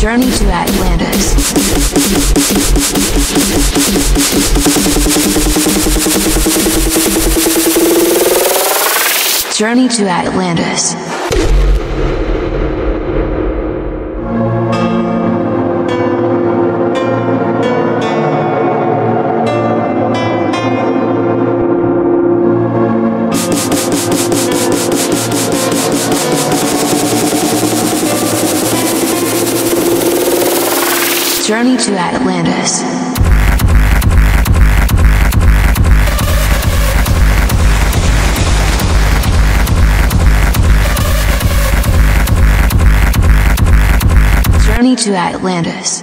Journey to Atlantis. Journey to Atlantis. Journey to Atlantis. Journey to Atlantis.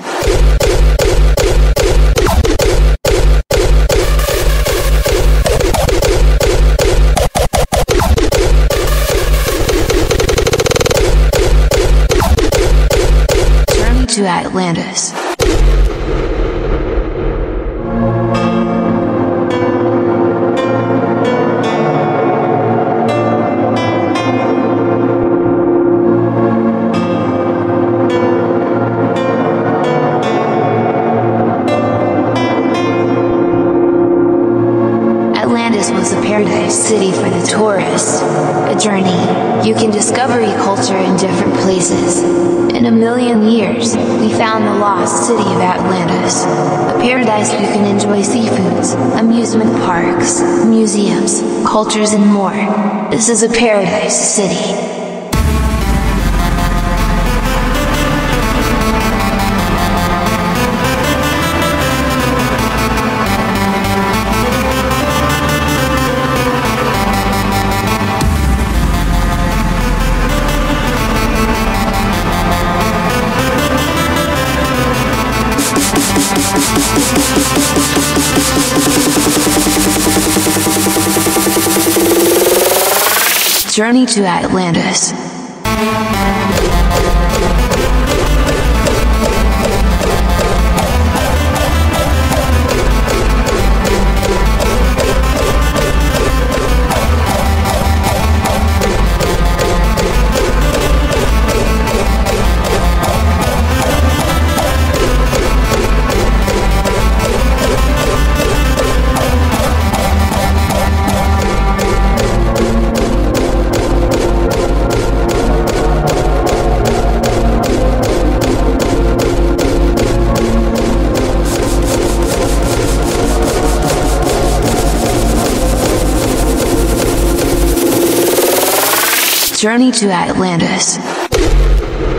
Journey to Atlantis. Atlantis was a paradise city for the tourist. A journey. You can discover culture in different places. In a million years, we found the lost city of Atlantis. A paradise you can enjoy seafoods, amusement parks, museums, cultures and more. This is a paradise city. Journey to Atlantis. Journey to Atlantis.